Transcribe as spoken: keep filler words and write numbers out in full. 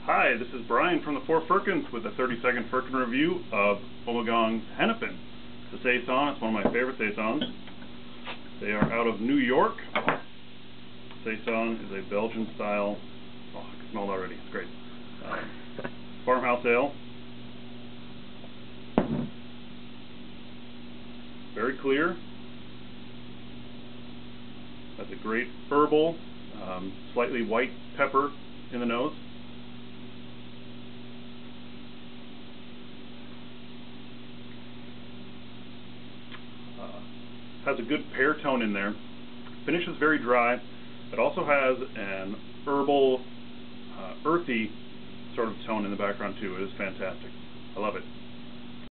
Hi, this is Bryan from the four Firkins with a thirty second Firkin review of Ommegang's Hennepin. It's a Saison. It's one of my favorite Saisons. They are out of New York. Saison is a Belgian style, oh, I can smell it already, it's great, uh, farmhouse ale. Very clear. Has a great herbal, um, slightly white pepper in the nose. Has a good pear tone in there. Finish is very dry. It also has an herbal, uh, earthy sort of tone in the background too. It is fantastic. I love it.